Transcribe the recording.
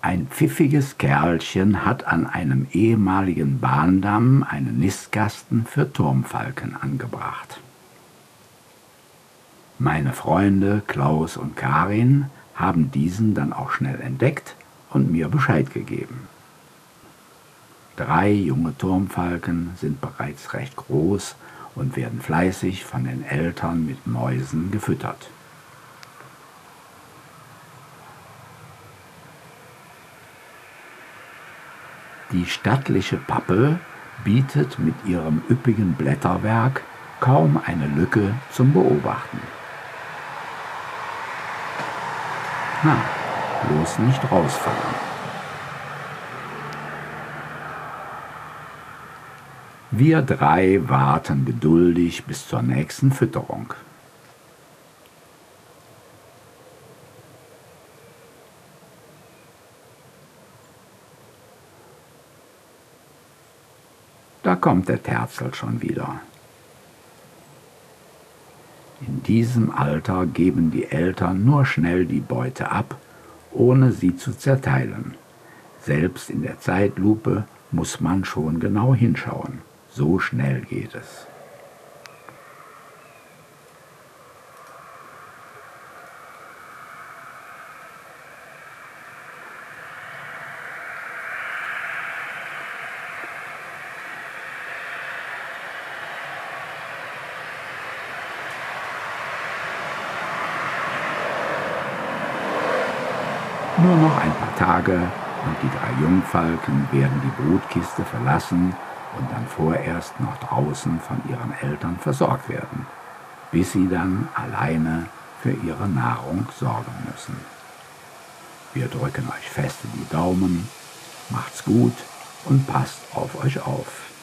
Ein pfiffiges Kerlchen hat an einem ehemaligen Bahndamm einen Nistkasten für Turmfalken angebracht. Meine Freunde Klaus und Karin haben diesen dann auch schnell entdeckt und mir Bescheid gegeben. 3 junge Turmfalken sind bereits recht groß und werden fleißig von den Eltern mit Mäusen gefüttert. Die stattliche Pappel bietet mit ihrem üppigen Blätterwerk kaum eine Lücke zum Beobachten. Na, bloß nicht rausfallen. Wir 3 warten geduldig bis zur nächsten Fütterung. Da kommt der Terzel schon wieder. In diesem Alter geben die Eltern nur schnell die Beute ab, ohne sie zu zerteilen. Selbst in der Zeitlupe muss man schon genau hinschauen. So schnell geht es. Nur noch ein paar Tage und die 3 Jungfalken werden die Brutkiste verlassen und dann vorerst noch draußen von ihren Eltern versorgt werden, bis sie dann alleine für ihre Nahrung sorgen müssen. Wir drücken euch fest in die Daumen, macht's gut und passt auf euch auf.